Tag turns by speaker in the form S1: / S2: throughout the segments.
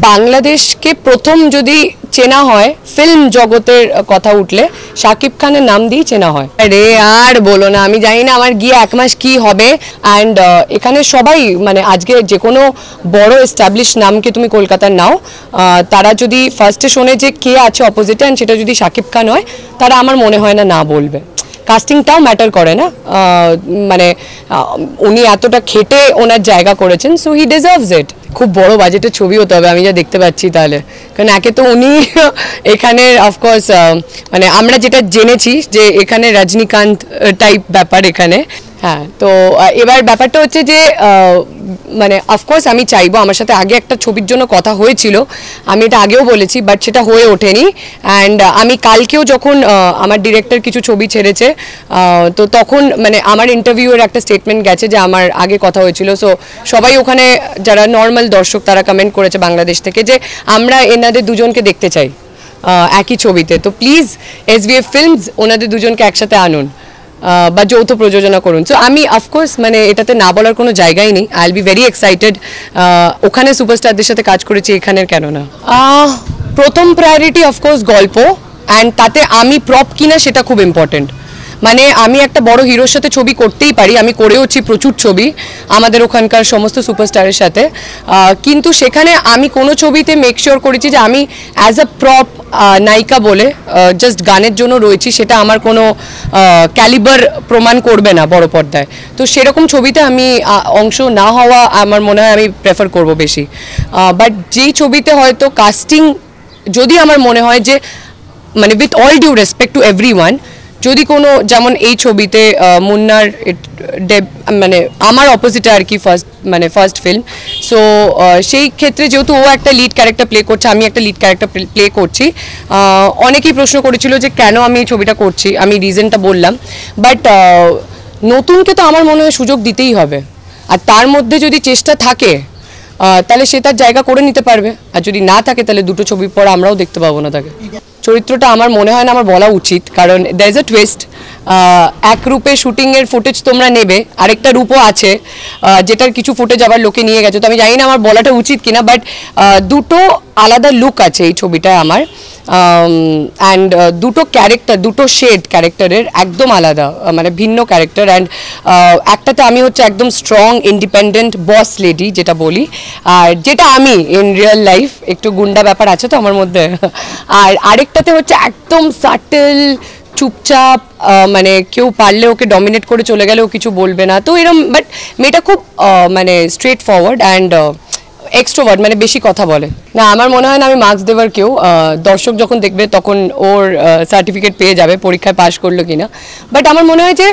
S1: বাংলাদেশকে প্রথম যদি চেনা হয় ফিল্ম জগতের কথা উঠলে শাকিব খানের নাম দিয়ে চেনা হয়। আরে আর বলো না, আমি জানি না আমার গিয়ে এক মাস কি হবে। অ্যান্ড এখানে সবাই মানে আজকে যে কোনো বড় এস্টাবলিশ নামকে তুমি কলকাতার নাও, তারা যদি ফার্স্টে শোনে যে কে আছে অপোজিটে অ্যান্ড সেটা যদি শাকিব খান হয়, তারা আমার মনে হয় না বলবে। কাস্টিংটাও ম্যাটার করে না, মানে উনি এতটা খেটে ওনার জায়গা করেছেন, সো হি ডিজার্ভস ইট। খুব বড় বাজেটের ছবি হতে হবে আমি যা দেখতে পাচ্ছি তাহলে, কারণ একে তো উনি এখানে অফকোর্স মানে আমরা যেটা জেনেছি যে এখানে রজনীকান্ত টাইপ ব্যাপার এখানে। হ্যাঁ, তো এবার ব্যাপারটা হচ্ছে যে মানে অফকোর্স আমি চাইবো, আমার সাথে আগে একটা ছবির জন্য কথা হয়েছিল, আমি এটা আগেও বলেছি, বাট সেটা হয়ে ওঠেনি। অ্যান্ড আমি কালকেও যখন আমার ডিরেক্টর কিছু ছবি ছেড়েছে, তো তখন মানে আমার ইন্টারভিউয়ের একটা স্টেটমেন্ট গেছে যে আমার আগে কথা হয়েছিল। সো সবাই ওখানে যারা নর্মাল দর্শক তারা কমেন্ট করেছে বাংলাদেশ থেকে যে আমরা এনাদের দুজনকে দেখতে চাই একই ছবিতে। তো প্লিজ SVF ফিল্মস ওনাদের দুজনকে একসাথে আনুন বা যৌথ প্রযোজনা করুন। সো আমি অফকোর্স মানে এটাতে না বলার কোনো জায়গাই নেই। I will be very excited. ওখানে সুপারস্টারদের সাথে কাজ করেছি, এখানের কেন না। প্রথম প্রায়োরিটি অফকোর্স গল্প, অ্যান্ড তাতে আমি প্রপ কিনা সেটা খুব ইম্পর্টেন্ট। মানে আমি একটা বড় হিরোর সাথে ছবি করতেই পারি, আমি করেওছি প্রচুর ছবি আমাদের ওখানকার সমস্ত সুপারস্টারের সাথে, কিন্তু সেখানে আমি কোনো ছবিতে মেক শিওর করেছি যে আমি অ্যাজ আ প্রপ নায়িকা বলে জাস্ট গানের জন্য রয়েছি, সেটা আমার কোনো ক্যালিবার প্রমাণ করবে না বড় পর্দায়। তো সেরকম ছবিতে আমি অংশ না হওয়া আমার মনে হয় আমি প্রেফার করব বেশি। বাট যেই ছবিতে হয়তো কাস্টিং যদি আমার মনে হয় যে মানে with all due respect to everyone, যদি কোনো যেমন এই ছবিতে মুন্নার মানে আমার অপোজিটে আর কি ফার্স্ট ফিল্ম, সো সেই ক্ষেত্রে যেহেতু ও একটা লিড ক্যারেক্টার প্লে করছে, আমি একটা লিড ক্যারেক্টার প্লে করছি, অনেকেই প্রশ্ন করেছিল যে কেন আমি এই ছবিটা করছি, আমি রিজনটা বললাম। বাট নতুনকে তো আমার মনে হয় সুযোগ দিতেই হবে, আর তার মধ্যে যদি চেষ্টা থাকে তাহলে সে তার জায়গা করে নিতে পারবে, আর যদি না থাকে তাহলে দুটো ছবির পর আমরাও দেখতে পাবো না তাকে। চরিত্রটা আমার মনে হয় না আমার বলা উচিত, কারণ দ্যার ইজ আ টুইস্ট। এক রূপে শুটিংয়ের ফুটেজ তোমরা নেবে, আরেকটা রূপও আছে যেটার কিছু ফুটেজ আবার লোকে নিয়ে গেছে, তো আমি জানি না আমার বলাটা উচিত কিনা, বাট দুটো আলাদা লুক আছে এই ছবিটায় আমার। অ্যান্ড দুটো ক্যারেক্টার, দুটো শেড ক্যারেক্টারের একদম আলাদা, মানে ভিন্ন ক্যারেক্টার। অ্যান্ড একটাতে আমি হচ্ছে একদম স্ট্রং ইন্ডিপেন্ডেন্ট বস লেডি যেটা বলি, আর যেটা আমি ইন রিয়েল লাইফ, একটু গুন্ডা ব্যাপার আছে তো আমার মধ্যে। আর আরেকটাতে হচ্ছে একদম সাটেল চুপচাপ, মানে কেউ পারলে ওকে ডমিনেট করে চলে গেলেও কিছু বলবে না, তো এরকম। বাট মেয়েটা খুব মানে স্ট্রেট ফরওয়ার্ড অ্যান্ড এক্সট্রোভার্ট, মানে বেশি কথা বলে না। আমার মনে হয় না আমি মার্কস দেওয়ার কেউ, দর্শক যখন দেখবে তখন ওর সার্টিফিকেট পেয়ে যাবে পরীক্ষায় পাশ করলো কিনা। বাট আমার মনে হয় যে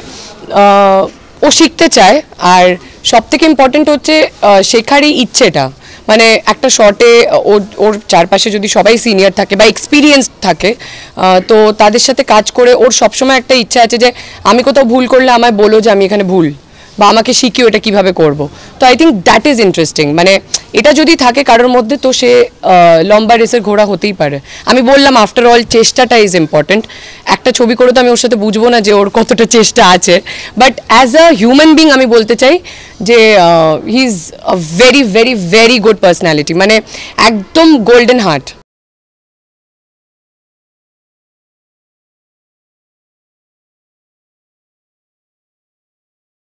S1: ও শিখতে চায়, আর সব থেকে ইম্পর্টেন্ট হচ্ছে শেখারই ইচ্ছেটা। মানে একটা শর্টে ওর চারপাশে যদি সবাই সিনিয়র থাকে বা এক্সপিরিয়েন্স থাকে, তো তাদের সাথে কাজ করে ওর সবসময় একটা ইচ্ছা আছে যে আমি কোথাও ভুল করলে আমায় বলো যে আমি এখানে ভুল, বা আমাকে শিখিও এটা কীভাবে করবো। তো I think that is interesting. মানে এটা যদি থাকে কারোর মধ্যে, তো সে লম্বা রেসের ঘোড়া হতেই পারে। আমি বললাম আফটার অল চেষ্টাটা ইজ ইম্পর্টেন্ট। একটা ছবি করে তো আমি ওর সাথে বুঝবো না যে ওর কতটা চেষ্টা আছে, but as a human being আমি বলতে চাই যে he is a very very very good personality, মানে একদম গোল্ডেন হার্ট।